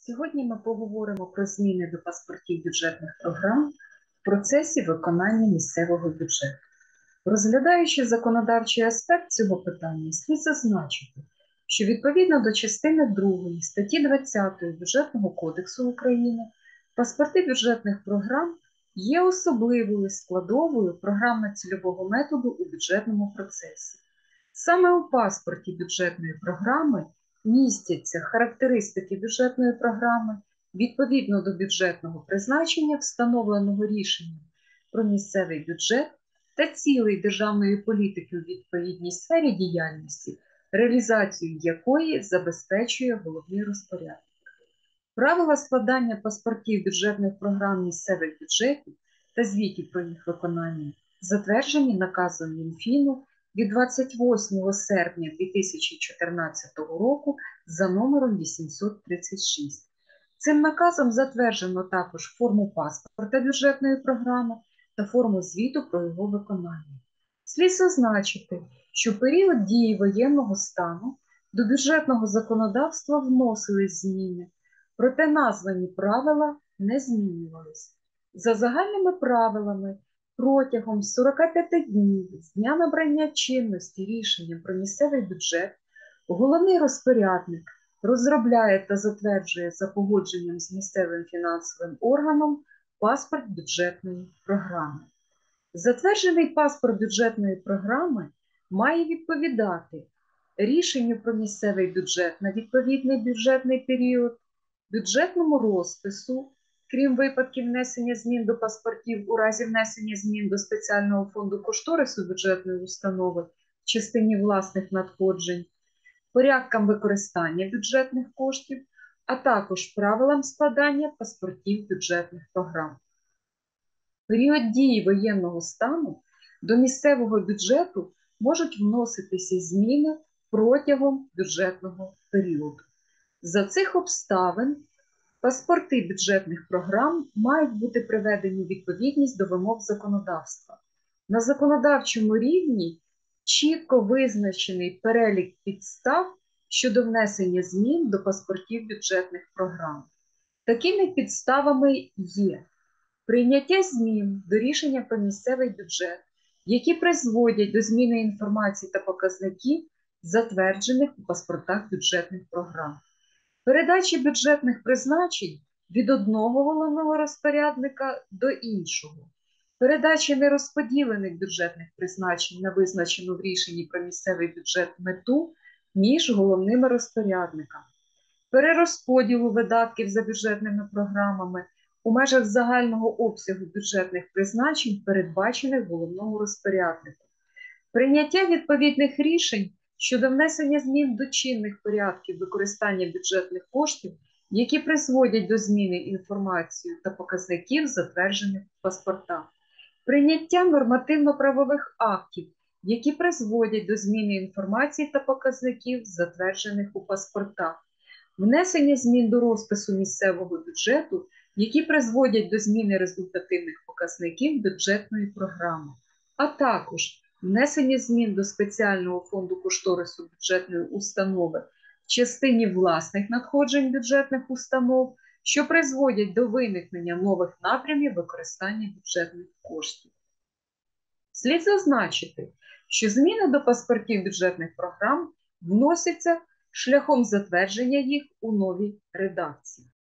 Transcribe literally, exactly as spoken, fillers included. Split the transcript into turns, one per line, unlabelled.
Сьогодні ми поговоримо про зміни до паспортів бюджетних програм в процесі виконання місцевого бюджету. Розглядаючи законодавчий аспект цього питання, слід зазначити, що відповідно до частини другої статті двадцятої Бюджетного кодексу України паспорти бюджетних програм є особливою складовою програмно-цільового методу у бюджетному процесі. Саме у паспорті бюджетної програми містяться характеристики бюджетної програми відповідно до бюджетного призначення, встановленого рішенням про місцевий бюджет та цілей державної політики у відповідній сфері діяльності, реалізацію якої забезпечує головний розпорядник. Правила складання паспортів бюджетних програм місцевих бюджетів та звітів про їх виконання затверджені наказом Мінфіну від двадцять восьмого серпня дві тисячі чотирнадцятого року за номером вісімсот тридцять шість. Цим наказом затверджено також форму паспорта бюджетної програми та форму звіту про його виконання. Слід зазначити, що в період дії воєнного стану до бюджетного законодавства вносились зміни, проте названі правила не змінювались. За загальними правилами, протягом сорока п'яти днів з дня набрання чинності рішенням про місцевий бюджет головний розпорядник розробляє та затверджує за погодженням з місцевим фінансовим органом паспорт бюджетної програми. Затверджений паспорт бюджетної програми має відповідати рішенню про місцевий бюджет на відповідний бюджетний період, бюджетному розпису, крім випадків внесення змін до паспортів у разі внесення змін до спеціального фонду кошторису бюджетної установи в частині власних надходжень, порядкам використання бюджетних коштів, а також правилам складання паспортів бюджетних програм. В період дії воєнного стану до місцевого бюджету можуть вноситися зміни протягом бюджетного періоду. За цих обставин паспорти бюджетних програм мають бути приведені у відповідність до вимог законодавства. На законодавчому рівні чітко визначений перелік підстав щодо внесення змін до паспортів бюджетних програм. Такими підставами є прийняття змін до рішення про місцевий бюджет, які призводять до зміни інформації та показників, затверджених у паспортах бюджетних програм. Передачі бюджетних призначень від одного головного розпорядника до іншого. Передачі нерозподілених бюджетних призначень на визначену в рішенні про місцевий бюджет мету між головними розпорядниками. Перерозподілу видатків за бюджетними програмами у межах загального обсягу бюджетних призначень, передбачених головному розпоряднику. Прийняття відповідних рішень щодо внесення змін до чинних порядків використання бюджетних коштів, які призводять до зміни інформації та показників, затверджених в паспортах. Прийняття нормативно-правових актів, які призводять до зміни інформації та показників, затверджених у паспортах. Внесення змін до розпису місцевого бюджету, які призводять до зміни результативних показників бюджетної програми, а також внесення змін до спеціального фонду кошторису бюджетної установи в частині власних надходжень бюджетних установ, що призводять до виникнення нових напрямів використання бюджетних коштів. Слід зазначити, що зміни до паспортів бюджетних програм вносяться шляхом затвердження їх у новій редакції.